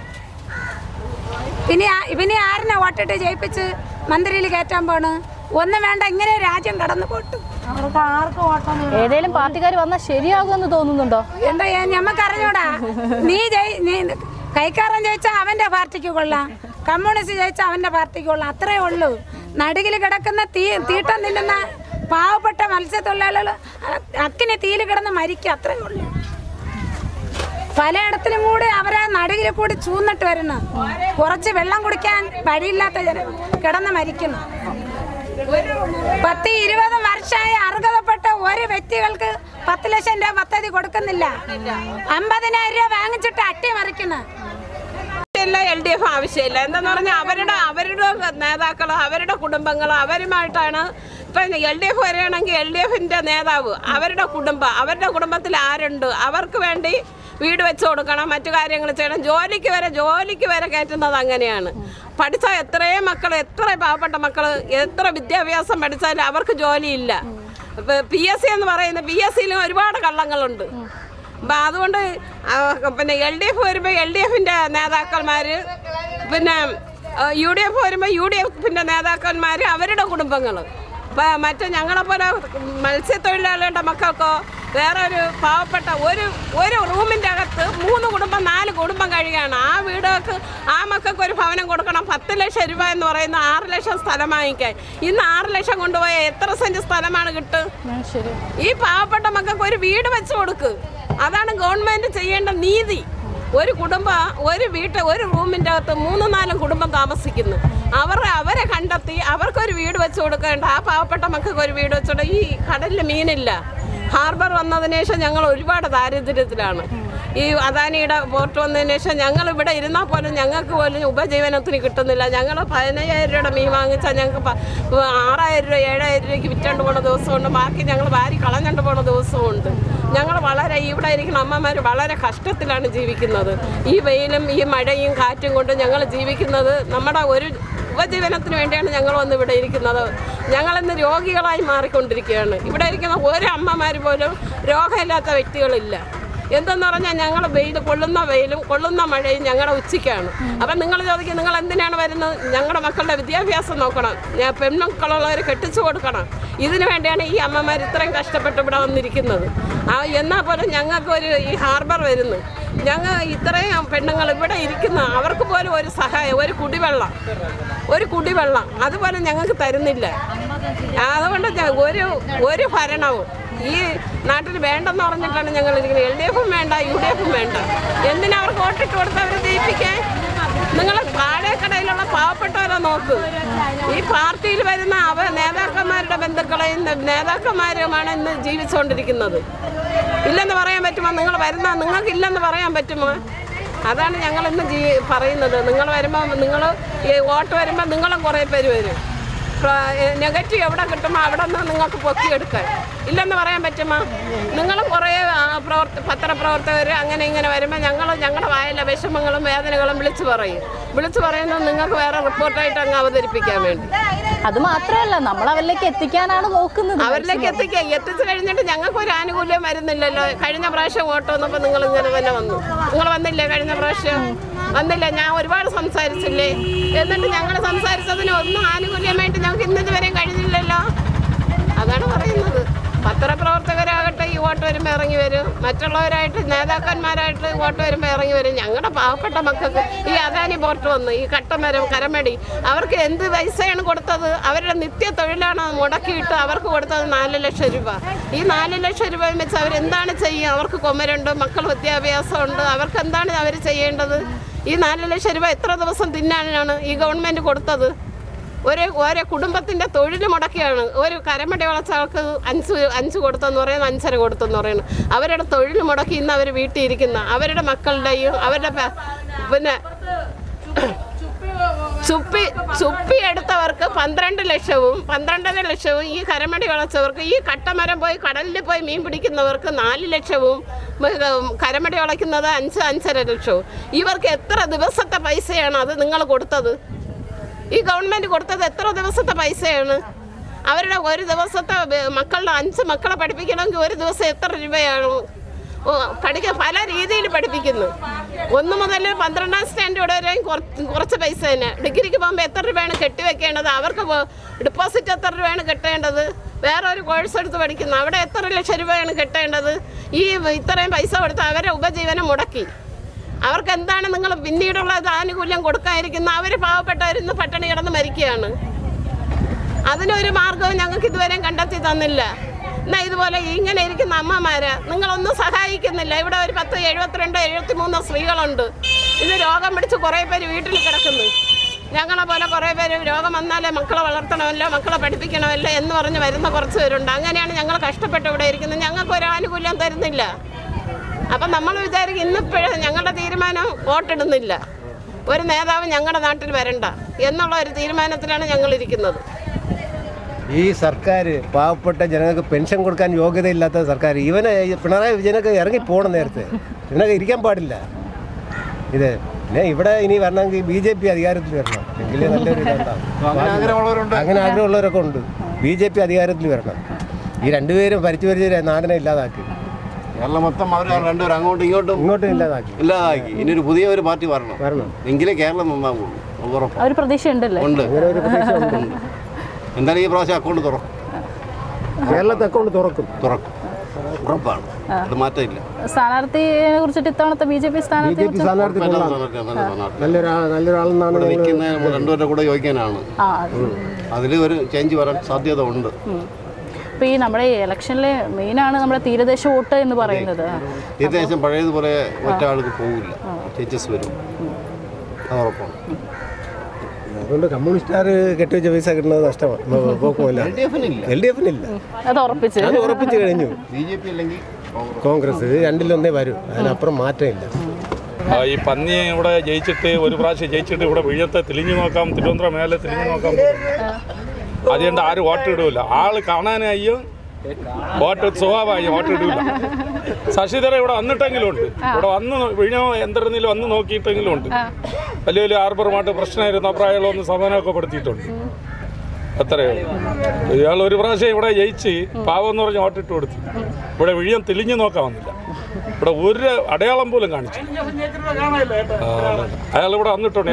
പിന്നെ ആരിനെ വോട്ടിട്ട് ജയിപ്പിച്ച് മന്ത്രിയിൽ കയറ്റാൻ പോണ്? ഒന്നും വേണ്ട, ഇങ്ങനെ രാജ്യം കടന്നു പോട്ടു. ഏതേലും പാർട്ടിക്കാർ വന്നാൽ ശരിയാകുമെന്ന് തോന്നുന്നുണ്ടോ? എന്താ ഞമ്മക്ക് അറിഞ്ഞൂടാ. നീ കൈക്കാരൻ ജയിച്ചാൽ അവന്റെ പാർട്ടിക്ക് കൊള്ളാം, കമ്മ്യൂണിസ്റ്റ് ജയിച്ചാൽ അവന്റെ പാർട്ടിക്ക് കൊള്ളാം. അത്രേ ഉള്ളൂ. നടുകിൽ കിടക്കുന്ന തീട്ടം തിന്നുന്ന പാവപ്പെട്ട മത്സ്യത്തൊഴിലാളികൾ അക്കിനെ തീയിൽ കിടന്ന് മരിക്കുക, അത്രേ ഉള്ളൂ. പലയിടത്തിലും കൂടി അവരെ നടുകിൽ കൂടി ചൂന്നിട്ട് വരുന്നു. കുറച്ച് വെള്ളം കുടിക്കാൻ വഴിയില്ലാത്ത ജനം കിടന്ന് മരിക്കുന്നു. 10-20 വർഷമായി അർഹതപ്പെട്ട ഒരു വ്യക്തികൾക്ക് 10 ലക്ഷം രൂപ പദ്ധതി കൊടുക്കുന്നില്ല. 50,000 രൂപ വാങ്ങിച്ചിട്ട് അട്ടിമറിക്കുന്നു. LDF ആവശ്യമില്ല. എന്താന്ന് പറഞ്ഞാൽ അവരുടെ നേതാക്കൾ, അവരുടെ കുടുംബങ്ങൾ, അവരുമായിട്ടാണ്. ഇപ്പം LDF വരികയാണെങ്കിൽ LDFിൻ്റെ നേതാവ്, അവരുടെ കുടുംബത്തിൽ ആരുണ്ട്, അവർക്ക് വേണ്ടി വീട് വെച്ച് കൊടുക്കണം, മറ്റു കാര്യങ്ങൾ ചെയ്യണം. ജോലിക്ക് വരെ കയറ്റുന്നത് അങ്ങനെയാണ്. പഠിച്ച എത്രയും മക്കൾ, എത്ര പാവപ്പെട്ട മക്കൾ എത്ര വിദ്യാഭ്യാസം പഠിച്ചാലും അവർക്ക് ജോലിയില്ല. PSC എന്ന് പറയുന്ന PSCയിലും ഒരുപാട് കള്ളങ്ങളുണ്ട്. അപ്പം അതുകൊണ്ട് പിന്നെ LDF വരുമ്പോൾ LDFിൻ്റെ നേതാക്കന്മാർ, പിന്നെ UDF വരുമ്പോൾ UDFിൻ്റെ നേതാക്കന്മാർ, അവരുടെ കുടുംബങ്ങൾ. മറ്റേ ഞങ്ങളെപ്പോലെ മത്സ്യത്തൊഴിലാളികളുടെ മക്കൾക്കോ വേറെ ഒരു പാവപ്പെട്ട ഒരു റൂമിൻ്റെ അകത്ത് 3 കുടുംബം 4 കുടുംബം കഴിയുകയാണ്. ആ വീടുകൾക്ക് ആ മക്കൾക്ക് ഒരു ഭവനം കൊടുക്കണം. 10 ലക്ഷം രൂപ എന്ന് പറയുന്ന 6 ലക്ഷം സ്ഥലം വാങ്ങിക്കാൻ. ഇന്ന് 6 ലക്ഷം കൊണ്ടുപോയാൽ എത്ര സെന്റ് സ്ഥലമാണ് കിട്ടുക? ഈ പാവപ്പെട്ട മക്കൾക്ക് ഒരു വീട് വെച്ച് കൊടുക്ക്. അതാണ് ഗവൺമെന്റ് ചെയ്യേണ്ട നീതി. ഒരു റൂമിൻ്റെ അകത്ത് 3-4 കുടുംബം താമസിക്കുന്നു. അവരെ കണ്ടെത്തി അവർക്കൊരു വീട് വെച്ച് കൊടുക്കേണ്ട. ആ പാവപ്പെട്ട മക്കൾക്ക് ഒരു വീട് വെച്ചോണ്ട്. ഈ കടലിൽ മീനില്ല. ഹാർബർ വന്നതിന് ശേഷം ഞങ്ങൾ ഒരുപാട് ദാരിദ്ര്യത്തിലാണ്. ഈ അദാനിയുടെ പോർട്ട് വന്നതിന് ശേഷം ഞങ്ങൾ ഇവിടെ ഇരുന്നാൽ പോലും ഞങ്ങൾക്ക് പോലും ഉപജീവനത്തിന് കിട്ടുന്നില്ല. ഞങ്ങൾ 15,000 രൂപയുടെ മീൻ വാങ്ങിച്ചാൽ ഞങ്ങൾക്ക് 6,000 രൂപ 7,000 രൂപയ്ക്ക് വിറ്റോണ്ട് പോകുന്ന ദിവസമുണ്ട്. ബാക്കി ഞങ്ങൾ വാരി കളഞ്ഞുകൊണ്ട് പോകുന്ന ദിവസമുണ്ട്. ഞങ്ങൾ ഇവിടെ ഇരിക്കുന്ന അമ്മമാർ വളരെ കഷ്ടത്തിലാണ് ജീവിക്കുന്നത്. ഈ വെയിലും ഈ മഴയും കാറ്റും കൊണ്ട് ഞങ്ങൾ ജീവിക്കുന്നത് നമ്മുടെ ഒരു ഉപജീവനത്തിന് വേണ്ടിയാണ് ഞങ്ങൾ വന്ന് ഇവിടെ ഇരിക്കുന്നത്. ഞങ്ങളിന്ന് രോഗികളായി മാറിക്കൊണ്ടിരിക്കുകയാണ്. ഇവിടെ ഇരിക്കുന്ന ഒരു അമ്മമാർ പോലും രോഗമില്ലാത്ത വ്യക്തികളില്ല. എന്തെന്ന് പറഞ്ഞാൽ ഞങ്ങൾ കൊള്ളുന്ന വെയിലും കൊള്ളുന്ന മഴയും ഞങ്ങളുടെ ഉച്ചയ്ക്കാണ്. അപ്പം നിങ്ങൾ ചോദിക്കും, നിങ്ങൾ എന്തിനാണ് വരുന്നത്? ഞങ്ങളുടെ മക്കളുടെ വിദ്യാഭ്യാസം നോക്കണം, പെൺമക്കളുള്ളവർ കെട്ടിച്ചു കൊടുക്കണം. ഇതിനു വേണ്ടിയാണ് ഈ അമ്മമാർ ഇത്രയും കഷ്ടപ്പെട്ട് ഇവിടെ വന്നിരിക്കുന്നത്. എന്നാൽ പോലും ഞങ്ങൾക്ക് ഈ ഹാർബർ വരുന്നു. ഞങ്ങൾ ഇത്രയും പെണ്ണുങ്ങൾ ഇവിടെ ഇരിക്കുന്ന അവർക്ക് പോലും ഒരു സഹായം, ഒരു കുടിവെള്ളം അതുപോലെ ഞങ്ങൾക്ക് തരുന്നില്ല. അതുകൊണ്ട് ഒരു ഭരണവും ഈ നാട്ടിൽ വേണ്ടെന്ന് പറഞ്ഞിട്ടാണ് ഞങ്ങൾ ഇരിക്കുന്നത്. LDFും വേണ്ട, UDFും വേണ്ട. എന്തിനാ അവർക്ക് വോട്ടിട്ട് കൊടുത്ത് അവരെ ജയിപ്പിക്കാൻ? നിങ്ങൾ താഴേക്കടയിലുള്ള പാവപ്പെട്ടവരെ നോക്ക്. ഈ പാർട്ടിയിൽ വരുന്ന നേതാക്കന്മാരുടെ ബന്ധുക്കളെയും നേതാക്കന്മാരുമാണ് ഇന്ന് ജീവിച്ചുകൊണ്ടിരിക്കുന്നത്. ഇല്ലെന്ന് പറയാൻ പറ്റുമോ? നിങ്ങൾക്ക് ഇല്ലെന്ന് പറയാൻ പറ്റുമോ? അതാണ് ഞങ്ങൾ ഇന്ന് പറയുന്നത്. നിങ്ങൾ വോട്ട് വരുമ്പോൾ നിങ്ങളും കുറേ പേര് വരും. നെഗറ്റീവ് എവിടെ കിട്ടുമ്പോൾ അവിടെ നിന്ന് നിങ്ങൾക്ക് പൊക്കിയെടുക്കാൻ ഇല്ലെന്ന് പറയാൻ പറ്റുമോ? നിങ്ങളും കുറേ പത്രപ്രവർത്തകർ അങ്ങനെ ഇങ്ങനെ വരുമ്പോൾ ഞങ്ങളുടെ വായിലെ വിഷമങ്ങളും വേദനകളും വിളിച്ചു പറയുന്നത് നിങ്ങൾക്ക് വേറെ റിപ്പോർട്ടായിട്ട് അങ്ങ് അവതരിപ്പിക്കാൻ വേണ്ടി. അത് മാത്രമല്ല, നമ്മൾ അവരിലേക്ക് എത്തിക്കാനാണ് നോക്കുന്നത്. അവരിലേക്ക് എത്തിച്ചു കഴിഞ്ഞിട്ട് ഞങ്ങൾക്ക് ഒരു ആനുകൂല്യം വരുന്നില്ലല്ലോ. കഴിഞ്ഞ പ്രാവശ്യം വോട്ട് വന്നപ്പോൾ നിങ്ങൾ ഇങ്ങനെ തന്നെ വന്നു. നിങ്ങൾ വന്നില്ലേ? കഴിഞ്ഞ പ്രാവശ്യം വന്നില്ല. ഞാൻ ഒരുപാട് സംസാരിച്ചില്ലേ? എന്നിട്ട് ഞങ്ങൾ സംസാരിച്ചതിന് ഒന്നും ആനുകൂല്യമായിട്ട് ഞങ്ങൾക്ക് ഇന്നിതുവരെയും കഴിഞ്ഞില്ലല്ലോ. അതാണ് പറയുന്നത്. പത്രപ്രവർത്തകരാകട്ടെ ഈ വോട്ട് വരുമ്പോൾ ഇറങ്ങി വരും, മറ്റുള്ളവരായിട്ട് നേതാക്കന്മാരായിട്ട് വോട്ട് വരുമ്പോൾ ഇറങ്ങി വരും. ഞങ്ങളുടെ പാവപ്പെട്ട മക്കൾക്ക് ഈ അദാനി പോർട്ട് വന്നു, ഈ കട്ടമരം കരമടി, അവർക്ക് എന്ത് പൈസയാണ് കൊടുത്തത്? അവരുടെ നിത്യ തൊഴിലാണ് മുടക്കിയിട്ട് അവർക്ക് കൊടുത്തത് 4 ലക്ഷം രൂപ. ഈ 4 ലക്ഷം രൂപ വെച്ച് അവരെന്താണ് ചെയ്യുക? അവർക്ക് കൊമരുണ്ട്, മക്കൾ വിദ്യാഭ്യാസമുണ്ട്, അവർക്ക് എന്താണ് അവർ ചെയ്യേണ്ടത്? ഈ 4 ലക്ഷം രൂപ എത്ര ദിവസം തിന്നാനാണ് ഈ ഗവൺമെൻറ് കൊടുത്തത്? ഓരോ കുടുംബത്തിൻ്റെ തൊഴിൽ മുടക്കിയാണ്. ഒരു കരമടി വളച്ച ആൾക്ക് 5 കൊടുത്തെന്ന് പറയുന്നത്, 5.5 കൊടുത്തെന്ന് പറയുന്നത്. അവരുടെ തൊഴിൽ മുടക്കി ഇന്ന് അവർ വീട്ടിൽ ഇരിക്കുന്ന അവരുടെ മക്കളുടെയും അവരുടെ പിന്നെ ചുപ്പി എടുത്തവർക്ക് 12 ലക്ഷവും 12.5 ലക്ഷവും, ഈ കരമടി വളച്ചവർക്ക്, ഈ കട്ടമരം പോയി കടലിൽ പോയി മീൻ പിടിക്കുന്നവർക്ക് 4 ലക്ഷവും, കരമടി വളയ്ക്കുന്നത് 5-5.5 ലക്ഷവും. ഇവർക്ക് എത്ര ദിവസത്തെ പൈസയാണ് അത് നിങ്ങൾ കൊടുത്തത്? ഈ ഗവൺമെൻറ് കൊടുത്തത് എത്ര ദിവസത്തെ പൈസയാണ്? അവരുടെ ഒരു ദിവസത്തെ മക്കളുടെ 5 മക്കളെ പഠിപ്പിക്കണമെങ്കിൽ ഒരു ദിവസം എത്ര രൂപയാണ്? പഠിക്കാൻ പല രീതിയിൽ പഠിപ്പിക്കുന്നു. 1 മുതൽ 12ാം സ്റ്റാൻഡേർഡ് വരെയും കുറച്ച് പൈസ തന്നെ. ഡിഗ്രിക്ക് പോകുമ്പോൾ എത്ര രൂപയാണ് കെട്ടിവെക്കേണ്ടത്? അവർക്ക് ഡിപ്പോസിറ്റ് എത്ര രൂപയാണ് കെട്ടേണ്ടത്? വേറെ ഒരു കോഴ്സ് എടുത്ത് പഠിക്കുന്നു, അവിടെ എത്ര ലക്ഷം രൂപയാണ് കെട്ടേണ്ടത്? ഈ ഇത്രയും പൈസ കൊടുത്ത് അവരെ ഉപജീവനം മുടക്കി. അവർക്ക് എന്താണ് നിങ്ങൾ പിന്നീടുള്ള ആനുകൂല്യം കൊടുക്കാതിരിക്കുന്നത്? അവർ പാവപ്പെട്ടവരിന്ന് പട്ടിണി കിടന്ന് മരിക്കുകയാണ്. അതിനൊരു മാർഗവും ഞങ്ങൾക്ക് ഇതുവരെയും കണ്ടെത്തി തന്നില്ല. എന്നാൽ ഇതുപോലെ ഇങ്ങനെ ഇരിക്കുന്ന അമ്മമാരെ നിങ്ങളൊന്നും സഹായിക്കുന്നില്ല. ഇവിടെ ഒരു 10, 72, 73 സ്ത്രീകളുണ്ട്. ഇത് രോഗം പിടിച്ച് കുറേ പേര് വീട്ടിൽ കിടക്കുന്നു. ഞങ്ങളെ പോലെ കുറേ പേര് രോഗം വന്നാലേ മക്കളെ വളർത്തണമല്ലോ, മക്കളെ പഠിപ്പിക്കണമല്ലോ എന്ന് പറഞ്ഞ് വരുന്ന കുറച്ച് പേരുണ്ട്. അങ്ങനെയാണ് ഞങ്ങൾ കഷ്ടപ്പെട്ട് ഇവിടെ ഇരിക്കുന്നത്. ഞങ്ങൾക്ക് ഒരു ആനുകൂല്യം തരുന്നില്ല. അപ്പം നമ്മൾ വിചാരിക്കും ഇന്നിപ്പോഴും ഞങ്ങളുടെ തീരുമാനം വോട്ടിടുന്നില്ല, ഒരു നേതാവ് ഞങ്ങളുടെ നാട്ടിൽ വരണ്ട എന്നുള്ള ഒരു തീരുമാനത്തിലാണ് ഞങ്ങളിരിക്കുന്നത്. ഈ സർക്കാർ പാവപ്പെട്ട ജനങ്ങൾക്ക് പെൻഷൻ കൊടുക്കാൻ യോഗ്യതയില്ലാത്ത സർക്കാർ. ഇവനെ പിണറായി വിജയനൊക്കെ ഇറങ്ങിപ്പോണം, നേരത്തെ ഇതിനൊക്കെ ഇരിക്കാൻ പാടില്ല. ഇത് പിന്നെ ഇവിടെ ഇനി വരണമെങ്കിൽ BJP അധികാരത്തിൽ വരണം, എങ്കിലേ നല്ലൊരു ഇതുണ്ടാവും. അങ്ങനെ ആഗ്രഹമുള്ളവരൊക്കെ ഉണ്ട്. BJP അധികാരത്തിൽ വരണം. ഈ രണ്ടുപേരും ഭരിച്ച് നാടിനെ ഇല്ലാതാക്കി. കേരളം മൊത്തം അവർ രണ്ടുപേരും അങ്ങോട്ടും ഇങ്ങോട്ടും ഇല്ലാതാക്കി. ഇനി ഒരു പുതിയ ഒരു പാർട്ടി വരണം, എങ്കിലേ കേരളം നന്നാവുള്ളൂ. ഒരു പ്രതീക്ഷ ഉണ്ടല്ലേ? ഉണ്ട്, എന്തായാലും ഈ പ്രാവശ്യം അക്കൗണ്ട് തുറക്കും. കേരളത്തെ അക്കൗണ്ട് തുറക്കും ഉറപ്പാണ്, അത് മാറ്റമില്ല. സ്ഥാനാർത്ഥിയെ കുറിച്ചിട്ട് ഇത്തവണത്തെ BJP സ്ഥാനാർത്ഥി നല്ലൊരാളെന്നാണ് നിൽക്കുന്ന രണ്ടുപേരുടെ കൂടെ ചോദിക്കാനാണ്. അതിൽ ഒരു ചേഞ്ച് വരാൻ സാധ്യത ഉണ്ട്. ഇപ്പോൾ ഈ നമ്മുടെ ഇലക്ഷനിലെ മെയിനാണ് നമ്മുടെ തീരദേശ വോട്ട് എന്ന് പറയുന്നത്. തീരദേശം പഴയതുപോലെ ഒറ്റ ആൾക്ക് പോകില്ല, ചേഞ്ചസ് വരും, അത് ഉറപ്പാണ്. അതുകൊണ്ട് കമ്മ്യൂണിസ്റ്റുകാർ കെട്ടിവെച്ച പൈസ കിട്ടുന്നത് നഷ്ടമാണ്. LDF-നില്ല, അത് ഉറപ്പിച്ച് കഴിഞ്ഞു. BJP അല്ലെങ്കിൽ കോൺഗ്രസ് രണ്ടിലൊന്നേ വരും, അതിനപ്പുറം മാറ്റമില്ല. ഈ പന്നിയെ ഇവിടെ ജയിച്ചിട്ട് ഒരു പ്രാവശ്യം ജയിച്ചിട്ട് ഇവിടെ വിഴിഞ്ഞത്തെ തെളിഞ്ഞു നോക്കാം, തിരുവനന്തപുരം മേലെ തെളിഞ്ഞു നോക്കാം. അതുകൊണ്ട് ആരും വോട്ട് ഇടൂല. ആള് കാണാനായി വോട്ട് സ്വഭാവമായി വോട്ട് ഇടൂല. ശശിധര ഇവിടെ വന്നിട്ടെങ്കിലും ഉണ്ട്, ഇവിടെ വന്ന് വിഴിഞ്ഞോ എന്തെങ്കിലും വന്ന് നോക്കിയിട്ടെങ്കിലും ഉണ്ട്. വലിയ വലിയ ഹാർബറുമായിട്ട് പ്രശ്നമായിരുന്നു, അഭിപ്രായങ്ങളൊന്ന് സമാധാനമൊക്കെ പെടുത്തിയിട്ടുണ്ട്. അത്രയോ ഇയാൾ ഒരു പ്രാവശ്യം ഇവിടെ ജയിച്ച് പാവം എന്ന് പറഞ്ഞ് വോട്ടിട്ട് കൊടുത്തു. ഇവിടെ വിഴിഞ്ഞം തെളിഞ്ഞു നോക്കാൻ വന്നില്ല, ഇവിടെ ഒരു അടയാളം പോലും കാണിച്ചു. അയാൾ ഇവിടെ വന്നിട്ടുണ്ട്.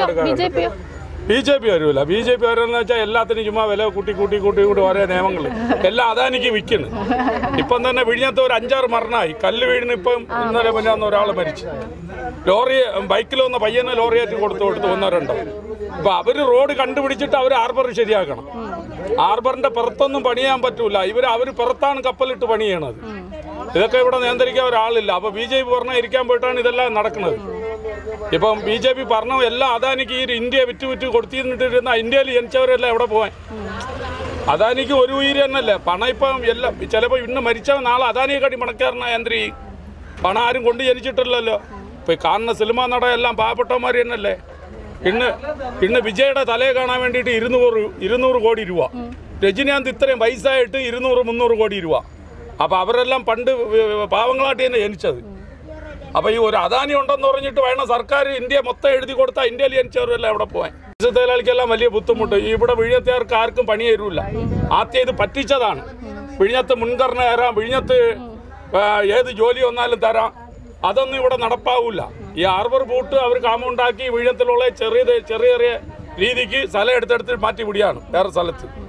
BJP വരില്ല. BJP വരുമെന്ന് വെച്ചാൽ എല്ലാത്തിനും ചുമ്മാ വില കൂട്ടി ഓരോ നിയമങ്ങൾ എല്ലാം അദാനിക്ക് വിൽക്കുന്നു. ഇപ്പം തന്നെ വിഴിഞ്ഞത്ത് ഒരു 5-6 മരണമായി. കല്ല് വീടിന് ഇപ്പം ഇന്നലെ മുന്നാന്ന് ഒരാൾ മരിച്ചു. ലോറി ബൈക്കിൽ വന്ന പയ്യനെ ലോറിയായിട്ട് കൊടുത്തു 1-2. ഇപ്പം അവർ റോഡ് കണ്ടുപിടിച്ചിട്ട് അവർ ഹാർബർ ശരിയാക്കണം. ഹാർബറിന്റെ പുറത്തൊന്നും പണിയാൻ പറ്റൂല. അവർ പുറത്താണ് കപ്പലിട്ട് പണി ചെയ്യണത്. ഇതൊക്കെ ഇവിടെ നിയന്ത്രിക്കാൻ ഒരാളില്ല. അപ്പോൾ BJP പറഞ്ഞാൽ ഇരിക്കാൻ പോയിട്ടാണ് ഇതെല്ലാം നടക്കുന്നത്. ഇപ്പം BJP പറഞ്ഞ എല്ലാം അദാനിക്ക് ഈ ഇന്ത്യ വിറ്റ് കൊടുത്തിരുന്നിട്ടിരുന്ന ഇന്ത്യയിൽ ജനിച്ചവരെല്ലാം എവിടെ പോകാൻ? അദാനിക്ക് ഒരു ഉയിര് തന്നെയല്ലേ പണം. ഇപ്പം എല്ലാം ചിലപ്പോൾ ഇന്ന് മരിച്ച നാളെ അദാനിയെ കാട്ടി പണക്കാരനാ യന്ത്രി. പണം ആരും കൊണ്ട് ജനിച്ചിട്ടില്ലല്ലോ. ഇപ്പം കാണുന്ന സിനിമാ നട എല്ലാം പാവപ്പെട്ടവന്മാർ തന്നെയല്ലേ. ഇന്ന് വിജയുടെ തലയെ കാണാൻ വേണ്ടിയിട്ട് 200 കോടി രൂപ. രജനീകാന്ത് ഇത്രയും വയസ്സായിട്ട് 200-300 കോടി രൂപ. അപ്പോൾ അവരെല്ലാം പണ്ട് പാവങ്ങളായിട്ട് തന്നെ ജനിച്ചത്. അപ്പോൾ ഈ ഒരു അദാനി ഉണ്ടെന്ന് പറഞ്ഞിട്ട് വേണം സർക്കാർ ഇന്ത്യ മൊത്തം എഴുതി കൊടുത്താൽ ഇന്ത്യയിൽ ജനിച്ചവരെല്ലാം എവിടെ പോകാൻ? തൊഴിലാളിക്കെല്ലാം വലിയ ബുദ്ധിമുട്ട്. ഇവിടെ വിഴിഞ്ഞത്തുകാർക്ക് ആർക്കും പണി തരൂല. ആദ്യം ഇത് പറ്റിച്ചതാണ്. വിഴിഞ്ഞത്ത് മുൻഗണന തരാം, വിഴിഞ്ഞത്ത് ഏത് ജോലി വന്നാലും തരാം. അതൊന്നും ഇവിടെ നടപ്പാവില്ല. ഈ ഹാർബർ ബോട്ട് അവർ കാമുണ്ടാക്കി വിഴിഞ്ഞത്തിലുള്ള ചെറിയ രീതിക്ക് സ്ഥലം എടുത്തെടുത്ത് മാറ്റി വിടുകയാണ് വേറെ സ്ഥലത്ത്.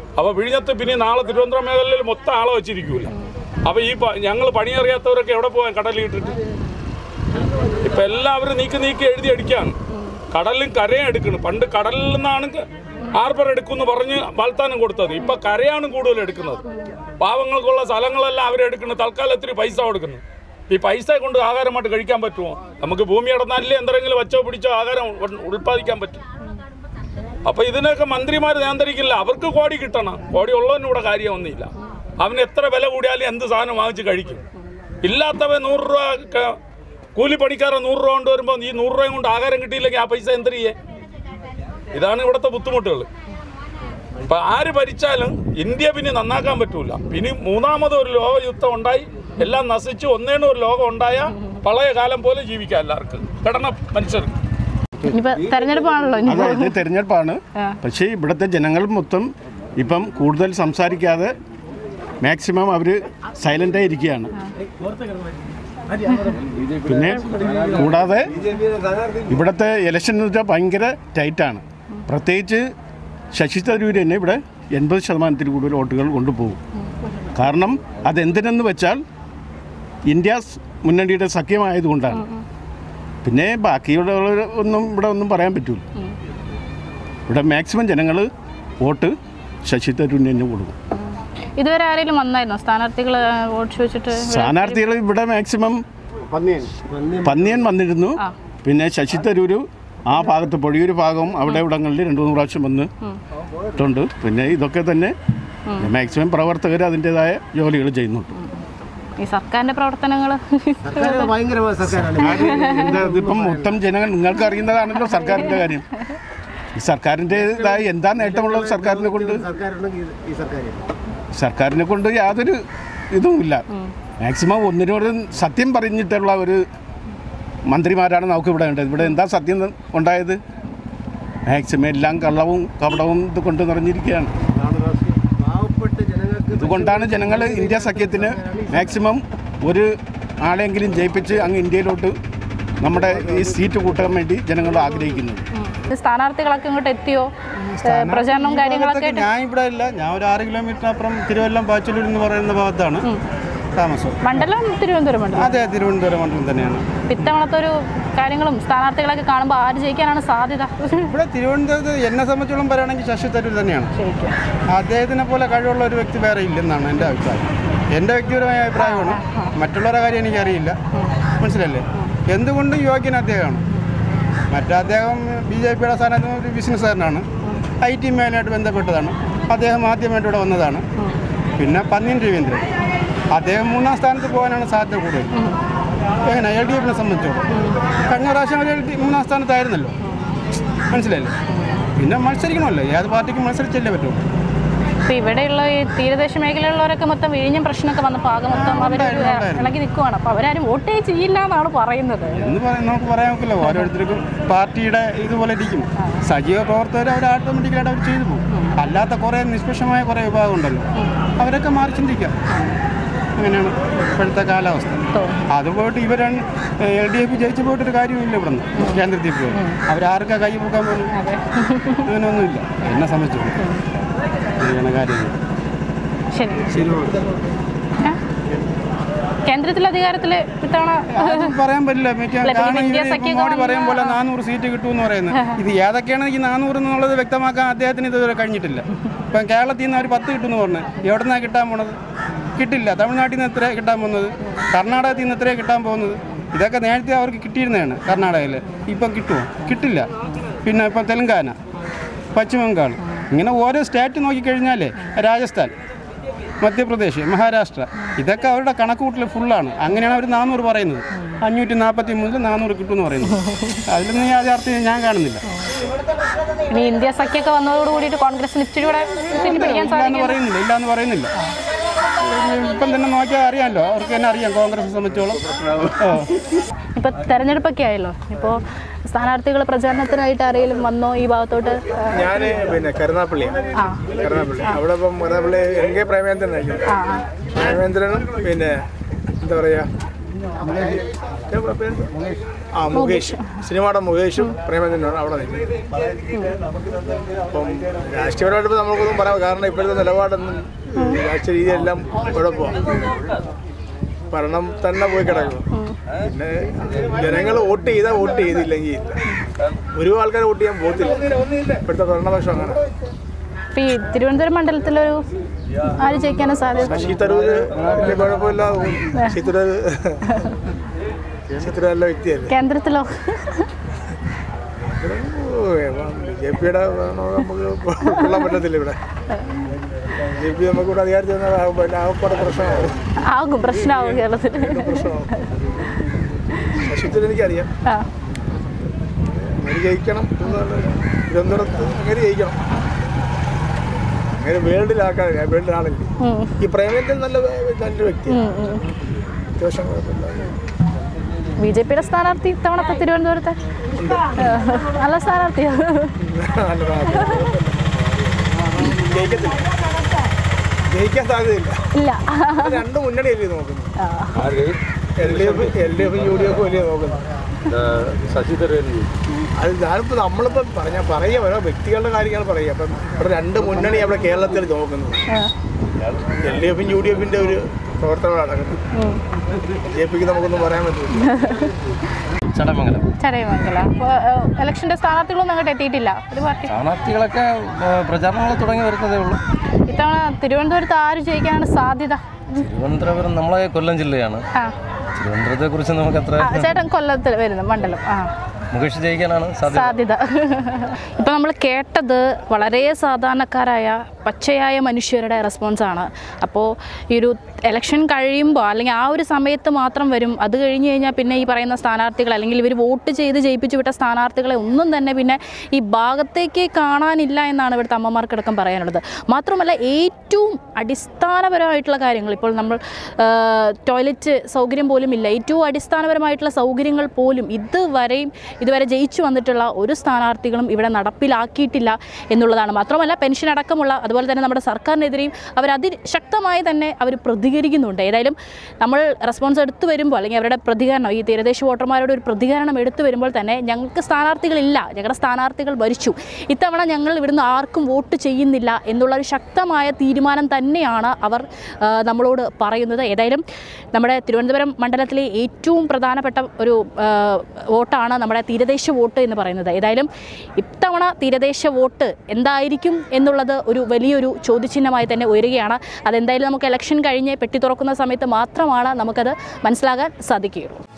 അപ്പോൾ വിഴിഞ്ഞത്ത് പിന്നെ നാളെ തിരുവനന്തപുരം മേഖലയിൽ മൊത്തം ആളെ വെച്ചിരിക്കൂല. അപ്പോൾ ഈ ഞങ്ങൾ പണിയറിയാത്തവരൊക്കെ എവിടെ പോകാൻ കടലിട്ടിട്ട്? ഇപ്പം എല്ലാവരും നീക്കി എഴുതി അടിക്കുകയാണ്. കടലും കരയും എടുക്കണം. പണ്ട് കടലിൽ നിന്നാണ് ഹാർബർ എടുക്കുമെന്ന് പറഞ്ഞ് വാഗ്ദാനം കൊടുത്തത്. ഇപ്പം കരയാണ് കൂടുതൽ എടുക്കുന്നത്. പാവങ്ങൾക്കുള്ള സ്ഥലങ്ങളെല്ലാം അവരെടുക്കുന്നത്. തൽക്കാലത്തിന് പൈസ കൊടുക്കുന്നു. ഈ പൈസ കൊണ്ട് ആഹാരമായിട്ട് കഴിക്കാൻ പറ്റുമോ? നമുക്ക് ഭൂമി അടന്നാലേ എന്തെങ്കിലും വച്ചോ പിടിച്ചോ ആഹാരം ഉൽപ്പാദിക്കാൻ പറ്റും. അപ്പോൾ ഇതിനൊക്കെ മന്ത്രിമാർ നിയന്ത്രിക്കില്ല. അവർക്ക് കോടി കിട്ടണം. കോടി ഉള്ളവനും ഇവിടെ കാര്യമൊന്നുമില്ല. അവന് എത്ര വില കൂടിയാലും എന്ത് സാധനം വാങ്ങിച്ച് കഴിക്കും. ഇല്ലാത്തവൻ 100 രൂപ കൂലിപ്പണിക്കാരൻ 100 രൂപ കൊണ്ട് വരുമ്പോൾ ഈ 100 രൂപയും കൊണ്ട് ആഹാരം കിട്ടിയില്ലെങ്കിൽ ആ പൈസ എന്ത് ചെയ്യേ? ഇതാണ് ഇവിടുത്തെ ബുദ്ധിമുട്ടുകൾ. ഇപ്പം ആര് ഭരിച്ചാലും ഇന്ത്യ പിന്നെ നന്നാക്കാൻ പറ്റൂല. പിന്നെ മൂന്നാമതൊരു ലോകയുദ്ധം ഉണ്ടായി എല്ലാം നശിച്ച് ഒന്നേനും ഒരു ലോകം ഉണ്ടായ പഴയ കാലം പോലെ ജീവിക്കാം എല്ലാവർക്കും കിടന്ന മനുഷ്യർക്ക്. തെരഞ്ഞെടുപ്പാണ്. പക്ഷേ ഇവിടുത്തെ ജനങ്ങൾ മൊത്തം ഇപ്പം കൂടുതൽ സംസാരിക്കാതെ മാക്സിമം അവർ സൈലൻ്റായി ഇരിക്കുകയാണ്. പിന്നെ കൂടാതെ ഇവിടുത്തെ ഇലക്ഷൻ എന്ന് വെച്ചാൽ ഭയങ്കര ടൈറ്റാണ്. പ്രത്യേകിച്ച് ശശി തരൂർ തന്നെ ഇവിടെ 80% കൂടുതൽ വോട്ടുകൾ കൊണ്ടുപോകും. കാരണം അതെന്തിനെന്ന് വെച്ചാൽ ഇന്ത്യ മുന്നണിയുടെ സഖ്യമായതുകൊണ്ടാണ്. പിന്നെ ബാക്കിയുള്ള ഒന്നും ഇവിടെ ഒന്നും പറയാൻ പറ്റില്ല. ഇവിടെ മാക്സിമം ജനങ്ങൾ വോട്ട് ശശി തരൂരിന് തന്നെ കൊടുക്കും. ഇതുവരെ ആരെങ്കിലും വന്നായിരുന്നോ സ്ഥാനാർത്ഥികൾ വോട്ട് ചോദിച്ചിട്ട്? സ്ഥാനാർത്ഥികൾ ഇവിടെ മാക്സിമം പന്നിയൻ വന്നിരുന്നു. പിന്നെ ശശി തരൂർ ആ ഭാഗത്ത് പൊഴിയൂർ ഭാഗവും അവിടെ ഇവിടങ്ങളിൽ 2-3 പ്രാവശ്യം വന്നിട്ടുണ്ട്. പിന്നെ ഇതൊക്കെ തന്നെ മാക്സിമം പ്രവർത്തകർ അതിൻ്റെതായ ജോലികൾ ചെയ്യുന്നുണ്ട്. ഈ സർക്കാരിൻ്റെ പ്രവർത്തനങ്ങൾ ഇതിപ്പം മൊത്തം ജനങ്ങൾ നിങ്ങൾക്ക് അറിയുന്നതാണല്ലോ സർക്കാരിൻ്റെ കാര്യം. ഈ സർക്കാരിൻ്റെതായ എന്താ നേട്ടമുള്ളത് സർക്കാരിനെ കൊണ്ട് യാതൊരു ഇതുമില്ല. മാക്സിമം ഒന്നിനോട് സത്യം പറഞ്ഞിട്ടുള്ള ഒരു മന്ത്രിമാരാണ് നമുക്ക് ഇവിടെ ഉണ്ടത്. ഇവിടെ എന്താ സത്യം ഉണ്ടായത്? മാക്സിമം എല്ലാം കള്ളവും കപടവും ഇത് കൊണ്ട് നിറഞ്ഞിരിക്കുകയാണ്. ഇതുകൊണ്ടാണ് ജനങ്ങൾ ഇന്ത്യ സഖ്യത്തിന് മാക്സിമം ഒരു ആളെങ്കിലും ജയിപ്പിച്ച് അങ്ങ് ഇന്ത്യയിലോട്ട് നമ്മുടെ ഈ സീറ്റ് കൂട്ടാൻ വേണ്ടി ജനങ്ങൾ ആഗ്രഹിക്കുന്നത്. സ്ഥാനാർത്ഥികളൊക്കെ ഇങ്ങോട്ട് എത്തിയോ? പ്രചാരണവും കാര്യങ്ങളൊക്കെ? ഞാൻ ഇവിടെ ഇല്ല. ഞാൻ ഒരു 6 കിലോമീറ്ററിനപ്പുറം തിരുവല്ലം പാച്ചലൂർ എന്ന് പറയുന്ന ഭാഗത്താണ് താമസം. മണ്ഡലം തിരുവനന്തപുരം മണ്ഡലം? അതെ, തിരുവനന്തപുരം മണ്ഡലം തന്നെയാണ്. ഇത്തവണത്തെ ഒരു കാര്യങ്ങളും സ്ഥാനാർത്ഥികളൊക്കെ കാണുമ്പോൾ ആര് ജയിക്കാനാണ് സാധ്യത? ഇവിടെ തിരുവനന്തപുരത്ത് എന്നെ സംബന്ധിച്ചോളം പറയുകയാണെങ്കിൽ ശശി തരൂർ തന്നെയാണ്. അദ്ദേഹത്തിനെ പോലെ കഴിവുള്ള ഒരു വ്യക്തി വേറെ ഇല്ലെന്നാണ് എൻ്റെ അഭിപ്രായം. എൻ്റെ വ്യക്തിപരമായ അഭിപ്രായമാണ്. മറ്റുള്ളവരുടെ കാര്യം എനിക്കറിയില്ല. മനസ്സിലല്ലേ? എന്തുകൊണ്ടും യോഗ്യൻ അദ്ദേഹമാണ്. അദ്ദേഹം BJPയുടെ സ്ഥാനത്ത് ഒരു ബിസിനസ്സുകാരനാണ്. IT മേഖലയായിട്ട് ബന്ധപ്പെട്ടതാണ്. അദ്ദേഹം ആദ്യമായിട്ട് ഇവിടെ വന്നതാണ്. പിന്നെ പന്നിയൻ രവീന്ദ്രൻ, അദ്ദേഹം 3ാം സ്ഥാനത്ത് പോകാനാണ് സാധ്യത കൂടുതൽ. എങ്ങനെ LDFനെ സംബന്ധിച്ചോളം കഴിഞ്ഞ പ്രാവശ്യം അവർ 3ാം സ്ഥാനത്തായിരുന്നല്ലോ. മനസ്സിലായില്ലേ? പിന്നെ മത്സരിക്കണമല്ലോ. ഏത് പാർട്ടിക്കും മത്സരിച്ചല്ലേ പറ്റുള്ളൂ. ഇപ്പോൾ ഇവിടെയുള്ള ഈ തീരദേശ മേഖലയിലുള്ളവരൊക്കെ മൊത്തം വിഴിഞ്ഞം പ്രശ്നമൊക്കെ വന്നപ്പോൾ ആകെ മൊത്തം അവർ ഇളകി നിൽക്കുവാണ്. അപ്പോൾ അവരാരും വോട്ടേ ചെയ്യില്ല എന്നാണ് പറയുന്നത്. നമുക്ക് പറയാൻ നോക്കില്ല. ഓരോരുത്തർക്കും പാർട്ടിയുടെ ഇതുപോലെ ഇരിക്കും. സജീവ പ്രവർത്തകർ അവർ ഓട്ടോമാറ്റിക്കായിട്ട് അവർ ചെയ്തു പോകും. അല്ലാത്ത കുറേ നിഷ്പക്ഷമായ കുറേ വിഭാഗം ഉണ്ടല്ലോ, അവരൊക്കെ മാറി ചിന്തിക്കാം. അങ്ങനെയാണ് ഇപ്പോഴത്തെ കാലാവസ്ഥ. അത് പോയിട്ട് ഇവരാണ് LDF ജയിച്ചു പോയിട്ടൊരു കാര്യമില്ല. ഇവിടെ നിന്ന് കേന്ദ്രത്തിൽ പോയി അവരാർക്കാ കൈ പോക്കാൻ പോകുന്നു? അങ്ങനെയൊന്നുമില്ല എന്നെ സംബന്ധിച്ചു. കേന്ദ്രത്തിൽ അധികാരത്തിൽ പറയാൻ പറ്റില്ല. മോഡി പറയും പോലെ 400 സീറ്റ് കിട്ടുമെന്ന് പറയുന്നത്. ഇത് ഏതൊക്കെയാണ് ഈ 400 എന്നുള്ളത് വ്യക്തമാക്കാൻ അദ്ദേഹത്തിന് ഇതുവരെ കഴിഞ്ഞിട്ടില്ല. ഇപ്പം കേരളത്തിൽ നിന്ന് അവർ 10 കിട്ടുമെന്ന് പറഞ്ഞു. എവിടെ നിന്നാണ് കിട്ടാൻ പോണത്? കിട്ടില്ല. തമിഴ്നാട്ടിൽ നിന്ന് എത്ര കിട്ടാൻ പോകുന്നത്? കർണാടകത്തിൽ നിന്ന് എത്രയാണ് കിട്ടാൻ പോകുന്നത്? ഇതൊക്കെ നേരത്തെ അവർക്ക് കിട്ടിയിരുന്നതാണ് കർണാടകയിൽ. ഇപ്പം കിട്ടുമോ? കിട്ടില്ല. പിന്നെ ഇപ്പം തെലങ്കാന, പശ്ചിമ ബംഗാൾ, ഇങ്ങനെ ഓരോ സ്റ്റേറ്റ് നോക്കിക്കഴിഞ്ഞാൽ രാജസ്ഥാൻ, മധ്യപ്രദേശ്, മഹാരാഷ്ട്ര, ഇതൊക്കെ അവരുടെ കണക്കുകൂട്ടൽ ഫുള്ളാണ്. അങ്ങനെയാണ് അവർ 400 പറയുന്നത്. 543 മുതൽ 400 കിട്ടുമെന്ന് പറയുന്നത്. അതിലൊന്നും യാഥാർത്ഥ്യം ഞാൻ കാണുന്നില്ല. ഇനി ഇന്ത്യ സഖ്യമൊക്കെ വന്നതോട് കൂടിയിട്ട് കോൺഗ്രസിന് ഇച്ചിരി കൂടെ ഇല്ലാന്ന് പറയുന്നില്ല. ഇപ്പം തന്നെ നോക്കിയാൽ അറിയാമല്ലോ, അവർക്ക് തന്നെ അറിയാം കോൺഗ്രസിനെ സംബന്ധിച്ചോളം. ഇപ്പം തെരഞ്ഞെടുപ്പൊക്കെ ആയല്ലോ. ഇപ്പോൾ സ്ഥാനാർത്ഥികൾ പ്രചാരണത്തിനായിട്ട് ആരെങ്കിലും വന്നോ ഈ ഭാഗത്തോട്ട്? ഞാൻ പിന്നെ കരുനാപ്പള്ളി അവിടെ ഇപ്പം കരുനാപ്പള്ളി NK പ്രേമേന്ദ്രനായിരിക്കും. പ്രേമേന്ദ്രനും പിന്നെ എന്താ പറയുക മുകേഷ്, സിനിമയുടെ മുകേഷും പ്രേമചന്ദ്രനാണ് അവിടെ നിൽക്കുന്നത്. അപ്പം രാഷ്ട്രീയപരമായിട്ട് നമുക്കൊന്നും പറയാം, കാരണം ഇപ്പോഴത്തെ നിലപാടൊന്നും രാഷ്ട്രീയ രീതിയെല്ലാം കുഴപ്പമാണ്. ഭരണം തന്നെ പോയി കിടക്കും. പിന്നെ ജനങ്ങൾ വോട്ട് ചെയ്താൽ വോട്ട് ചെയ്തില്ലെങ്കിൽ ഒരു ആൾക്കാർ വോട്ട് ചെയ്യാൻ പോകത്തില്ല. ഇപ്പോഴത്തെ ഭരണപക്ഷം അങ്ങനെ. ഈ തിരുവനന്തപുരം മണ്ഡലത്തിലൊരു ആര് ജയിക്കാനും സാധ്യത? ശശി തരൂര് വലിയ കുഴപ്പമില്ല. ശശി നല്ല വ്യക്തിയല്ലേ. കേന്ദ്രത്തിലോ? BJP നമുക്ക് കൊള്ളാൻ പറ്റത്തില്ല. ഇവിടെ BJP നമുക്കിവിടെ അധികാരത്തിൽ പ്രശ്നമാവും കേരളത്തിൽ. ശശി തരൂർ എനിക്കറിയാം. അങ്ങനെ ജയിക്കണം. തിരുവനന്തപുരത്ത് അങ്ങനെ ജയിക്കണം. അങ്ങനെ വേൾഡിലാക്കാറില്ല. വേൾഡിലാണെങ്കിൽ ഈ പ്രേമത്തിൽ നല്ലൊരു വ്യക്തിയാണ്. അത്യാവശ്യം കുഴപ്പമില്ല. BJPയുടെ സ്ഥാനാർത്ഥി ഇത്തവണത്തെ തിരുവനന്തപുരത്തെ നല്ല സ്ഥാനാർത്ഥിയാണ്. ജയിക്കാൻ സാധ്യതയില്ല. ഇല്ല, രണ്ട് മുന്നണിയല്ലേ നോക്കുന്നത്. LDF UDF വലിയ നോക്കുന്നത്. ശശി തരൂർ അത് ഞാനിപ്പോൾ നമ്മളിപ്പോൾ പറയാം ഓരോ വ്യക്തികളുടെ കാര്യങ്ങൾ പറയാം. അപ്പം ഇവിടെ രണ്ട് മുന്നണി അവിടെ കേരളത്തിൽ നോക്കുന്നത്. LDF UDF ഒരു പ്രവർത്തനം നടക്കുന്നത്. BJPക്ക് നമുക്കൊന്നും പറയാൻ പറ്റില്ല. ചടയമംഗലം. ഇലക്ഷന്റെ സ്ഥാനാർത്ഥികളൊന്നും അങ്ങോട്ട് എത്തിയിട്ടില്ല. ഒരു പാർട്ടി സ്ഥാനാർത്ഥികളൊക്കെ പ്രചാരണങ്ങൾ തുടങ്ങി വരുന്നതേ ഉള്ളൂ. ഇത്തവണ തിരുവനന്തപുരത്ത് ആര് ജയിക്കാനാണ് സാധ്യത? തിരുവനന്തപുരം നമ്മളെ കൊല്ലം ജില്ലയാണ്. തിരുവനന്തപുരത്തെ കുറിച്ച് നമുക്ക് അത്ര. ചേട്ടൻ കൊല്ലത്തിൽ വരുന്ന മണ്ഡലം. മുകേഷ് ജയിക്കാനാണ് സാധ്യത. ഇപ്പം നമ്മൾ കേട്ടത് വളരെ സാധാരണക്കാരായ പച്ചയായ മനുഷ്യരുടെ റെസ്പോൺസാണ്. അപ്പോൾ ഈ ഒരു ഇലക്ഷൻ കഴിയുമ്പോൾ അല്ലെങ്കിൽ ആ ഒരു സമയത്ത് മാത്രം വരും. അത് കഴിഞ്ഞ് കഴിഞ്ഞാൽ പിന്നെ ഈ പറയുന്ന സ്ഥാനാർത്ഥികൾ അല്ലെങ്കിൽ ഇവർ വോട്ട് ചെയ്ത് ജയിപ്പിച്ചു വിട്ട സ്ഥാനാർത്ഥികളെ ഒന്നും തന്നെ പിന്നെ ഈ ഭാഗത്തേക്ക് കാണാനില്ല എന്നാണ് ഇവിടുത്തെ അമ്മമാർക്കടക്കം പറയാനുള്ളത്. മാത്രമല്ല ഏറ്റവും അടിസ്ഥാനപരമായിട്ടുള്ള കാര്യങ്ങൾ, ഇപ്പോൾ നമ്മൾ ടോയ്ലറ്റ് സൗകര്യം പോലും ഇല്ല, ഏറ്റവും അടിസ്ഥാനപരമായിട്ടുള്ള സൗകര്യങ്ങൾ പോലും ഇതുവരെ ജയിച്ചു വന്നിട്ടുള്ള ഒരു സ്ഥാനാർത്ഥികളും ഇവിടെ നടപ്പിലാക്കിയിട്ടില്ല എന്നുള്ളതാണ്. മാത്രമല്ല പെൻഷൻ അടക്കമുള്ള അതുപോലെ തന്നെ നമ്മുടെ സർക്കാരിനെതിരെയും അവർ അതിശക്തമായി തന്നെ അവർ പ്രതികരിക്കുന്നുണ്ട്. ഏതായാലും നമ്മൾ റെസ്പോൺസ് എടുത്തു വരുമ്പോൾ അല്ലെങ്കിൽ അവരുടെ പ്രതികരണം, ഈ തീരദേശ വോട്ടർമാരുടെ ഒരു പ്രതികരണം എടുത്തു വരുമ്പോൾ തന്നെ ഞങ്ങൾക്ക് സ്ഥാനാർത്ഥികളില്ല, ഞങ്ങളുടെ സ്ഥാനാർത്ഥികൾ ഭരിച്ചു, ഇത്തവണ ഞങ്ങൾ ഇവിടുന്ന് ആർക്കും വോട്ട് ചെയ്യുന്നില്ല എന്നുള്ളൊരു ശക്തമായ തീരുമാനം തന്നെയാണ് അവർ നമ്മളോട് പറയുന്നത്. ഏതായാലും നമ്മുടെ തിരുവനന്തപുരം മണ്ഡലത്തിലെ ഏറ്റവും പ്രധാനപ്പെട്ട ഒരു വോട്ടാണ് നമ്മുടെ തീരദേശ വോട്ട് എന്ന് പറയുന്നത്. ഏതായാലും ഇത്തവണ തീരദേശ വോട്ട് എന്തായിരിക്കും എന്നുള്ളത് ഒരു വലിയൊരു ചോദ്യചിഹ്നമായി തന്നെ ഉയരുകയാണ്. അതെന്തായാലും നമുക്ക് ഇലക്ഷൻ കഴിഞ്ഞ് പെട്ടി തുറക്കുന്ന സമയത്ത് മാത്രമാണ് നമുക്കത് മനസ്സിലാകാൻ സാധിക്കുകയുള്ളൂ.